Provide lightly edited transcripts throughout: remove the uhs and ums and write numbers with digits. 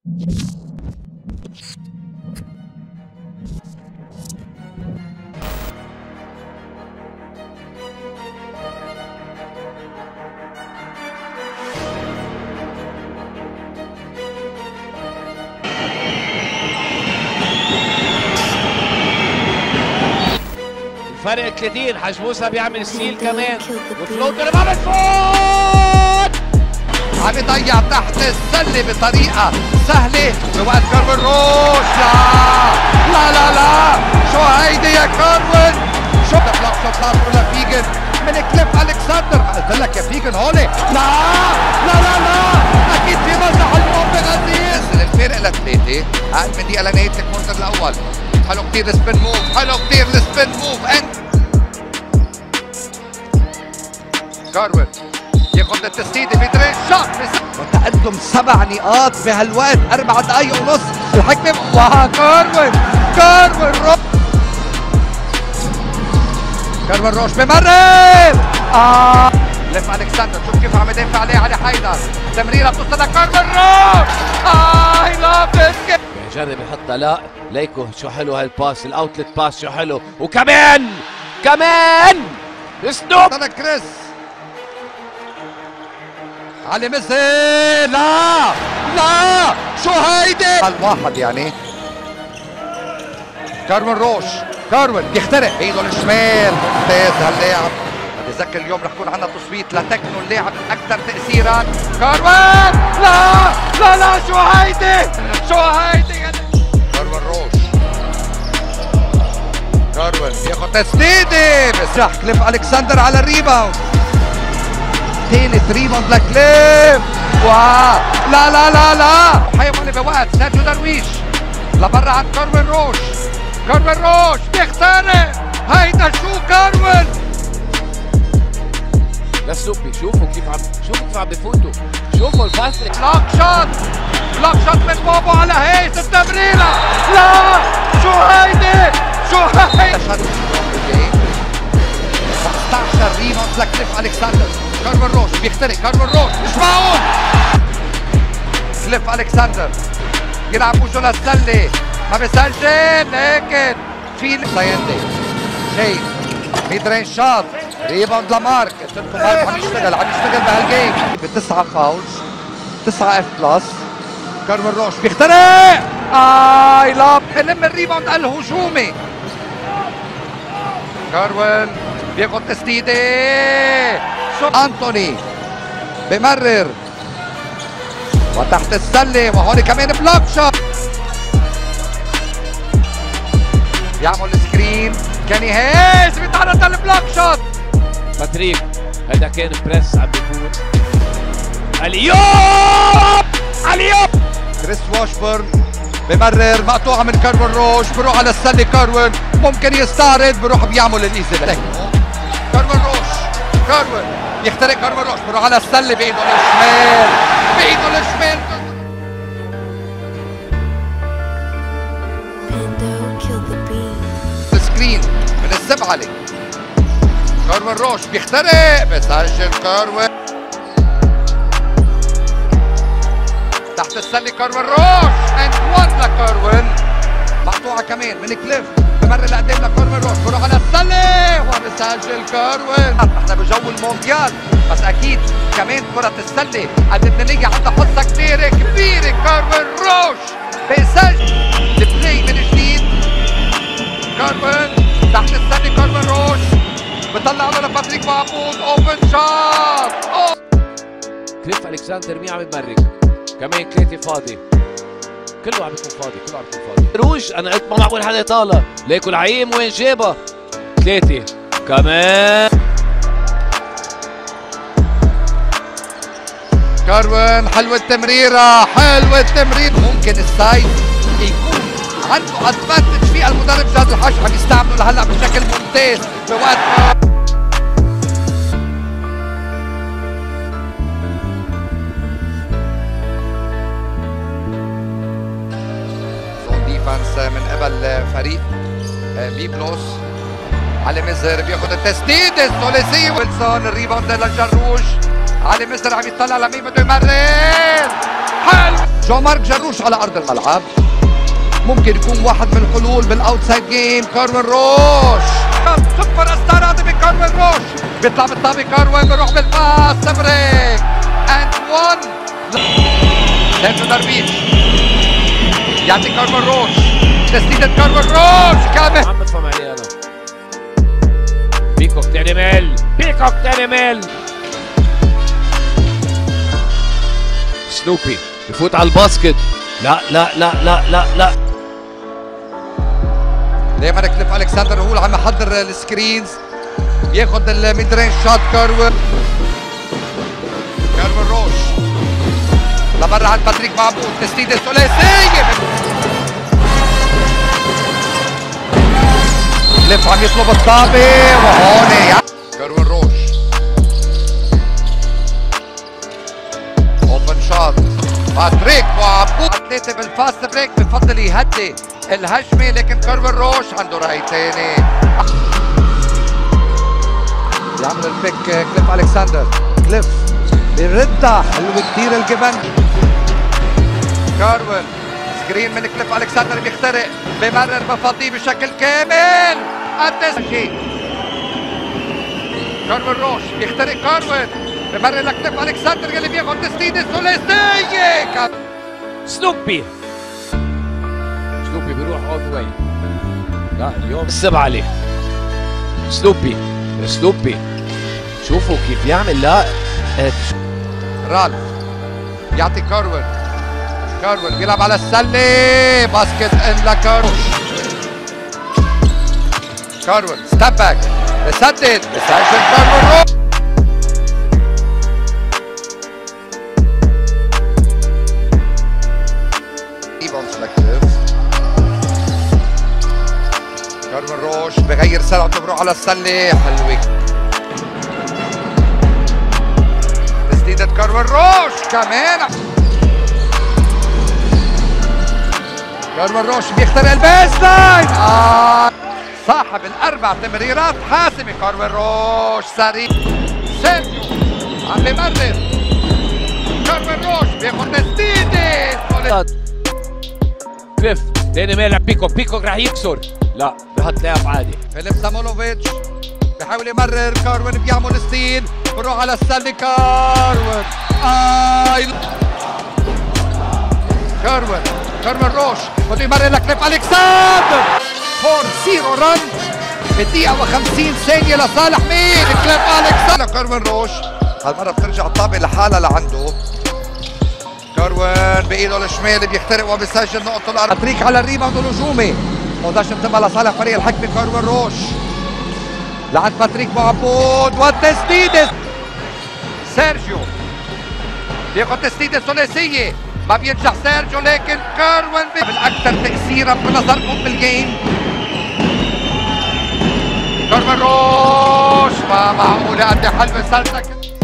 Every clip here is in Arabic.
فرق 30. حجموسة بيعمل ستيل كمان وفلوت لباب الفوت عم يضيع تحت السله بطريقه سهله بوقت كاروين روش. لا لا لا شو هيدي يا كاروين؟ شو بلوك شوت خاطره لفيجن من كليف الكسندر. قلت لك يا فيجن هولي لا لا لا لا اكيد في مزح اليوم بغزيز. الفارق لثلاثه اقل من دقيقه لنهايه الكورتر الاول. حلو كتير السبين موف، حلو كتير السبين موف. انت كاروين ياخذ التسديده بيدري شوت وتقدم 7 نقاط بهالوقت 4 دقائق ونص. الحكمه وكاروين روش كاروين روش بمرر لف الكسندر. شوف كيف عم يدافع عليه علي حيدر. تمريره بتوصل لكاروين روش. اي لاف ات. بيجرب يحطها. لا ليكو شو حلو هالباس الاوتلت باس شو حلو. وكمان سنوب كريس علي ميسي. لا لا شو هيدي الواحد يعني. كاروين روش كاروين بيخترق بايده الشمال. ممتاز هاللاعب. بتذكر اليوم رح يكون عندنا تصويت لتكنو اللاعب الاكثر تاثيرا. كاروين لا لا لا شو هيدي كاروين روش. كاروين بياخذ تسديده بس راح كليف الكسندر على الريباوند. ثالث ريباوند لكليف. لا لا لا لا حيواني بوقت سيرجيو درويش لبرا عند كاروين روش بيخترق. هيدا شو كاروين لسلوبي. شوفوا كيف عم بفوتوا. شوفوا الفاست بلوك شوت من بابو على هيس. التمريره لا شو هيدي 15 ريباوند لكليف الكسندر. كاروين روش بيخترق. كاروين روش مش معقول. كليف الكسندر يلعب وجهه للسله ما بيسجل لكن في سايندي شيء ميد رينج شوت. ريباوند لمارك. قلت لكم مارك عم يشتغل بهالجيم. ب9 فاولز 9 اف بلس. كاروين روش بيخترق. لا بلم الريباوند الهجومي. كاروين بياخد تسديده. انتوني بمرر وتحت السله وهون كمان بلوك شوت. يعمل سكرين. كاني هيس بيتعرض للبلوك شوت. باتريك هيدا كان بريس عم بيكون. اليوب كريس واشبورن بمرر مقطوعه من كاروين روش. بروح على السله. كاروين ممكن يستعرض بروح بيعمل الايزي. كاروين يخترق. كاروين روش بروح على السله بايده الشمال. سكرين من الزبعله. كاروين روش بيخترق بسجل. كاروين تحت السله. كاروين روش اند 1 لكاروين. مقطوعه كمان من كليف بمر لقدام لكاروين روش. بروح على السله وبسجل كاروين. احنا بجو المونديال بس اكيد كمان كره السله اللبنانيه عندها حصه كبيره. كاروين روش بيسجل البلاي من جديد. كاروين تحت السله. كاروين روش بطلع على باتريك معبود. اوبن شوت. كليف الكسندر مين عم يمرق كمان. كليتي فاضي. كله عم بيكون فاضي. روج انا قلت ما معقول حدا يطالع. ليكو العيم وين جابها. كليتي كمان. كاروين حلوة التمريرة. ممكن السايد يكون عنده ادفانتج في المدرب جاد الحش. عم يستعمله لهلا بشكل ممتاز بوقت من قبل فريق بيبلوس. علي مزر بياخذ التسديده الثلاثيه. ويلسون الريباوند للجروج. علي مزر عم يطلع لمين بده يمرر. حلو جو مارك جروش على ارض الملعب، ممكن يكون واحد من الحلول بالاوتسايد جيم. كاروين روش سوبر ستار هذا بكاروين روش، بيطلع بالطابة كاروين، بيروح بالباس بريك اند 1 سيرجيو داربيش يعطي كاروين روش، تسديدة كاروين روش كامل. عم بدفع عليه انا. بيكوك تاني ميل، بيكوك تاني ميل. سنوبي بفوت على الباسكت. لا لا لا لا لا لا. دايما كليف الكسندر هو اللي عم يحضر السكرينز، بياخد الميد رينج شوت. كاروين روش لبرا عند باتريك معبود، تسديده ثلاثيه. كليف عم يطلب الطابه وهون كاروين روش اوبن شوت. باتريك معبود ثلاثه بالفاست بريك، بفضل يهدي الهجمه، لكن كاروين روش عنده راي ثاني. بيعمل البيك كليف الكسندر، كليف بيردها حلو كثير الجبن. كاروين سكرين من كليف الكسندر، بيخترق، بمرر بفضيه بشكل كامل. كاروين روش بيخترق، كاروين بمرر لكليف الكسندر اللي بياخذ تسديده ثلاثيه. سنوبي بيروح اول ذا واي. لا اليوم السبعة عليه. سنوبي شوفوا كيف يعمل. لا رالف يعطي كاروين بيلعب على السله، باسكت ان لكاروش. كاروين ستيب باك، بسدد، بسجل كاروين روش. كاروين روش بغير سرعته، بروح على السله، حلوه تسديدة كاروين روش كمان. كاروين روش بيخترق البيس لاين، صاحب الاربع تمريرات حاسمه. كاروين روش سريع، سيرجيو عم بمرر، كاروين روش بياخد تسديده. كليف تاني مالع بيكوك رح يكسر. لا بحط لاعب عادي. فيليب سامولوفيتش بحاول يمرر، كاروين بيعمل ستيل، بروح على السله. كاروين روش بده يمرر لكليف الكسندر. 4-0 رن بالدقيقة و50 ثانية لصالح مين؟ كليف الكسندر. كاروين روش هالمرة بترجع الطابة لحالها لعنده. كاروين بإيده الشمال بيخترق وبيسجل نقطة الأرض. باتريك على الريباوند الهجومي، موضعش بتبقى لصالح فريق الحكمة. كاروين روش لعند باتريك معبود والتسديدة. سيرجيو بياخد تسديدة ثلاثية، ما بينجح سيرجيو، لكن كاروين بالأكثر تأثيرا بنظركم بالجيم. كاروين روش ما معقولة قد ايه حلوة سلسك.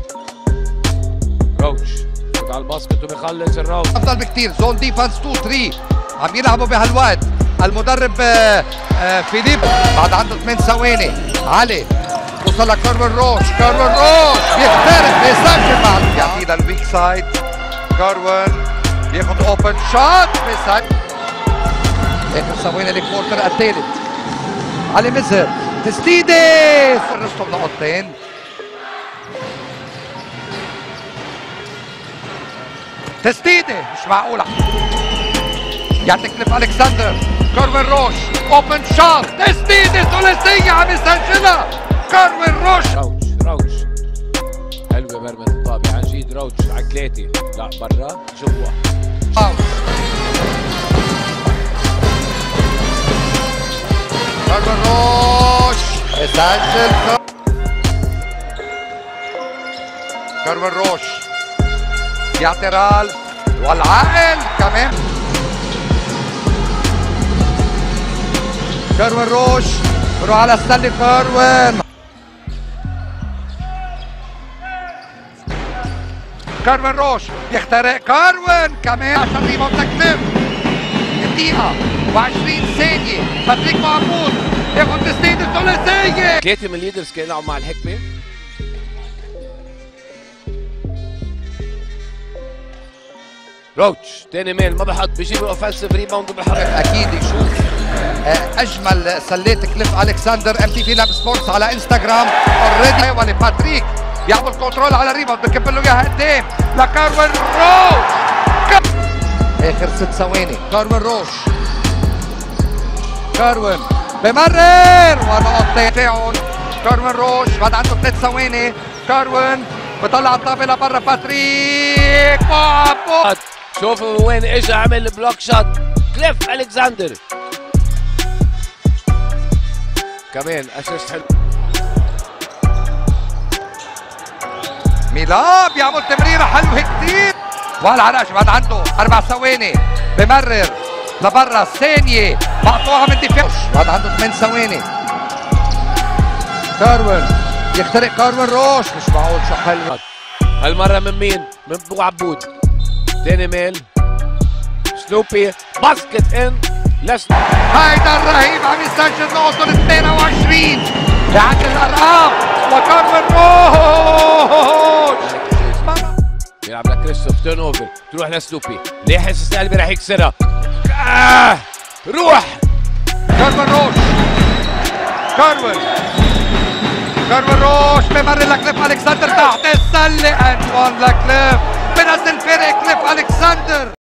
روش فوت على الباسكت وبيخلص الراوند. أفضل بكتير، زون ديفنس 2-3 عم يلعبوا بهالوقت. المدرب فيليب بعد عنده 8 ثواني. علي وصل لكاروين روش، كاروين روش بيخترق، بيسجل بعد، يعطيه للويك سايد. كاروين بياخد اوبن شوت، بيسجل. اخر ثواني للكوارتر الثالث. علي مزهر تسديده، فرصته بنقطتين. تسديده مش معقولة، يعطي كليف الكسندر. كاروين روش اوبن شوت، تسديده ثلاثيه عم يسجلها كاروين روش. روش حلوه برمت الطابه عن جد. روش على ثلاثه، لا برا جوا. كاروين روش يسجل. كاروين روش يعطي رالف والعقل كمان. كاروين روش بروح على السله. كاروين روش يخترق، كاروين كمان 10 ريباوند لكليف. الدقيقة و20 ثانية، باتريك معبود ياخد تسديدة ثلاثية. 3 من الليدرز كانوا يلعبوا مع الحكمة. روتش تاني ميل ما بحط، بيجيب الاوفنسيف ريباوند وبحط. اكيد يشوف اجمل سلات كليف الكساندر. ام تي في لاب سبورتس على انستغرام اوريدي. ولباتريك بيعمل كنترول على الريباوند، بكب له اياها قدام لكاروين روش. اخر 6 ثواني. كاروين روش، كاروين بمرر ونقطة تاعون. كاروين روش بعد عنده 3 ثواني. كاروين بطلع الطابة لبرا. باتريك شوفوا وين اجى عمل بلوك شوت كليف الكساندر. كمان اسيست حلو. ميلا بيعمل تمريرة حلوة كتير. والعرش بعد عنده 4 ثواني. بمرر لبرا ثانية مقطوعة من دفاع. بعد عنده 8 ثواني. كاروين يخترق. كاروين روش مش معقول شو حلو. هالمرة من مين؟ من ابو عبود. تاني ميل سلوبي باسكت ان لسنا. هيدا الرهيب عم يسجل نقطة 22 عند الارقام. وكاروين روش بيلعب لكريستوف. تيرن اوفر تروح لسلوبي. ليه حاسس قلبي رح يكسرها. روح كاروين روش. كاروين روش بمرر لكليف الكساندر تحت السلة. اند 1 لكليف بنزل فرق كليف الكساندر.